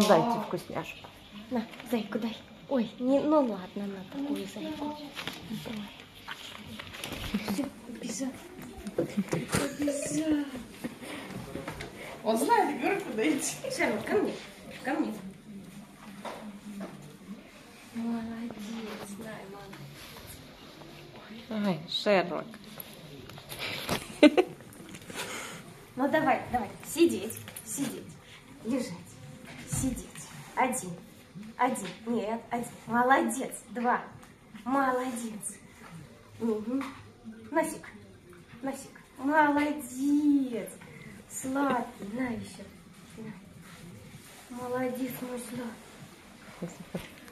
дайте вкусняшку. На, зайку дай. Ой, не, ну ладно, на такую зайку. Ой. Все, побежал. Побежал. Он знает, говорю, куда идти. Шерлок, ко мне. Ко мне. Молодец, дай, молодец. Ай, Шерлок. Ну давай, давай, сидеть, сидеть, лежать, сидеть. Один, нет, один. Молодец, два, молодец. Угу. Носик, носик, молодец. Сладкий, на еще. На. Молодец, мой сладкий.